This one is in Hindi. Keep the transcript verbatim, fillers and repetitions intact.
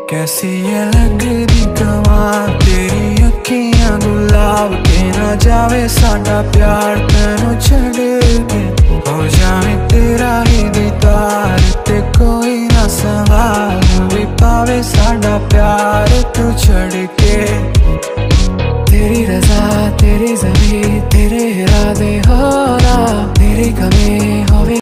कैसी ये लगदी कमाल तेरी अखियां गुलाब के ना जावे साडा प्यार तैनू छड़ के हो जावे तेरा ही दीदार ते कोई ना सवाल भी पावे साडा प्यार तू छड़ के। तेरी रज़ा तेरी ज़मीं तेरे इरादे हो रहा तेरी कमी हो